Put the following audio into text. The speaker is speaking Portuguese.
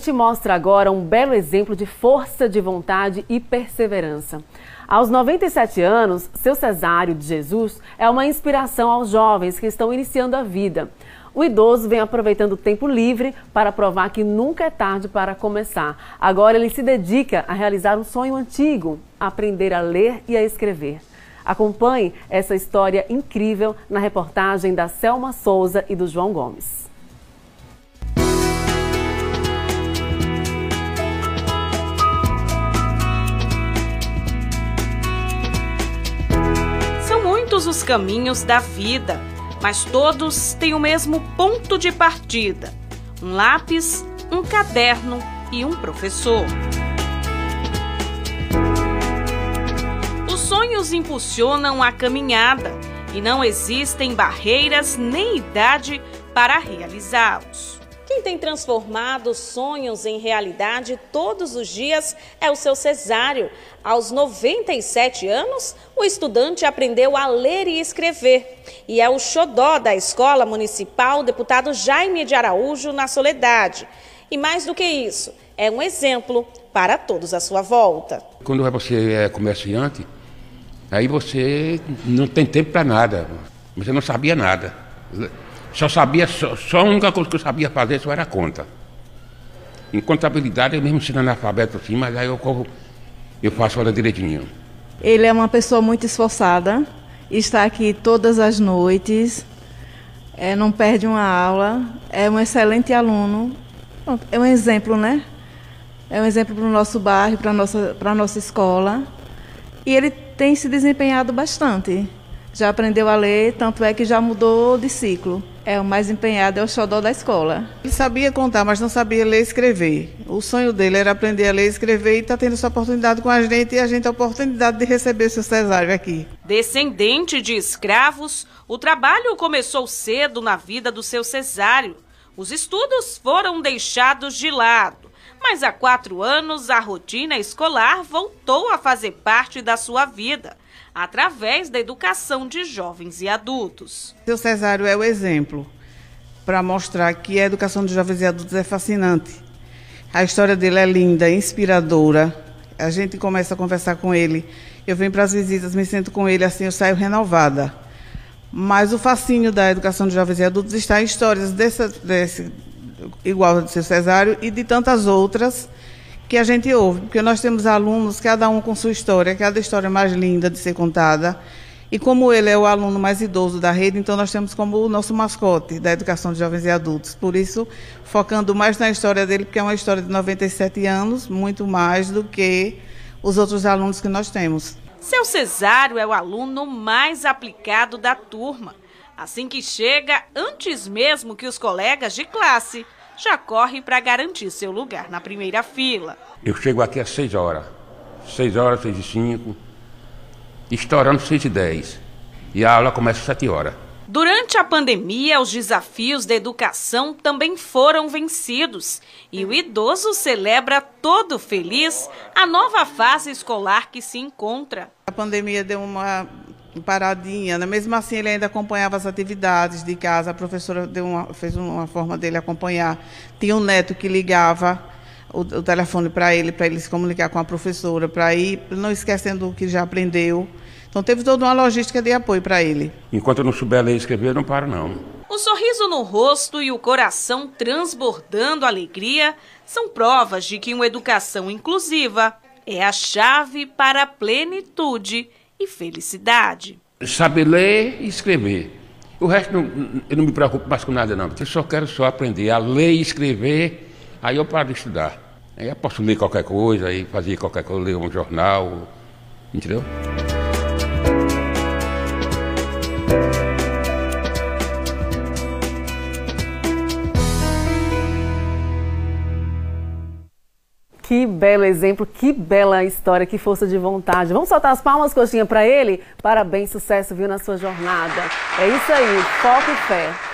Te mostra agora um belo exemplo de força de vontade e perseverança. Aos 97 anos, seu Cesário de Jesus é uma inspiração aos jovens que estão iniciando a vida. O idoso vem aproveitando o tempo livre para provar que nunca é tarde para começar. Agora ele se dedica a realizar um sonho antigo, aprender a ler e a escrever. Acompanhe essa história incrível na reportagem da Selma Souza e do João Gomes. Muitos os caminhos da vida, mas todos têm o mesmo ponto de partida: um lápis, um caderno e um professor. Os sonhos impulsionam a caminhada e não existem barreiras nem idade para realizá-los. Quem tem transformado sonhos em realidade todos os dias é o seu Cesário. Aos 97 anos, o estudante aprendeu a ler e escrever. E é o xodó da Escola Municipal Deputado Jaime de Araújo, na Soledade. E mais do que isso, é um exemplo para todos à sua volta. Quando você é comerciante, aí você não tem tempo para nada. Você não sabia nada. Só a única coisa que eu sabia fazer só era conta. Em contabilidade, eu mesmo sendo analfabeto assim, mas aí eu faço ela direitinho. Ele é uma pessoa muito esforçada, está aqui todas as noites, não perde uma aula, é um excelente aluno, é um exemplo, né? É um exemplo para o nosso bairro, para a nossa escola. E ele tem se desempenhado bastante. Já aprendeu a ler, tanto é que já mudou de ciclo. É o mais empenhado, é o xodó da escola. Ele sabia contar, mas não sabia ler e escrever. O sonho dele era aprender a ler e escrever e está tendo essa oportunidade com a gente e a gente a oportunidade de receber o seu Cesário aqui. Descendente de escravos, o trabalho começou cedo na vida do seu Cesário. Os estudos foram deixados de lado, mas há 4 anos a rotina escolar voltou a fazer parte da sua vida, através da educação de jovens e adultos. Seu Cesário é o exemplo para mostrar que a educação de jovens e adultos é fascinante. A história dele é linda, inspiradora. A gente começa a conversar com ele, eu venho para as visitas, me sento com ele, assim eu saio renovada. Mas o fascínio da educação de jovens e adultos está em histórias igual a do seu Cesário e de tantas outras que a gente ouve, porque nós temos alunos, cada um com sua história, cada história mais linda de ser contada. E como ele é o aluno mais idoso da rede, então nós temos como o nosso mascote da educação de jovens e adultos. Por isso, focando mais na história dele, porque é uma história de 97 anos, muito mais do que os outros alunos que nós temos. Seu Cesário é o aluno mais aplicado da turma. Assim que chega, antes mesmo que os colegas de classe, já corre para garantir seu lugar na primeira fila. Eu chego aqui às 6 horas. 6 horas, 6h05, estourando 6h10. E a aula começa às 7 horas. Durante a pandemia, os desafios da educação também foram vencidos. E o idoso celebra todo feliz a nova fase escolar que se encontra. A pandemia deu uma paradinha, né? Mesmo assim ele ainda acompanhava as atividades de casa, a professora fez uma forma dele acompanhar. Tinha um neto que ligava o telefone para ele se comunicar com a professora, para ir não esquecendo o que já aprendeu. Então teve toda uma logística de apoio para ele. Enquanto eu não souber ler e escrever, eu não paro não. O sorriso no rosto e o coração transbordando alegria são provas de que uma educação inclusiva é a chave para a plenitude e felicidade. Saber ler e escrever. O resto eu não me preocupo mais com nada não. Eu só quero aprender a ler e escrever, aí eu paro de estudar. Aí eu posso ler qualquer coisa, aí fazer qualquer coisa, ler um jornal, entendeu? Que belo exemplo, que bela história, que força de vontade. Vamos soltar as palmas, coxinha, para ele? Parabéns, sucesso, viu, na sua jornada. É isso aí, foco e fé.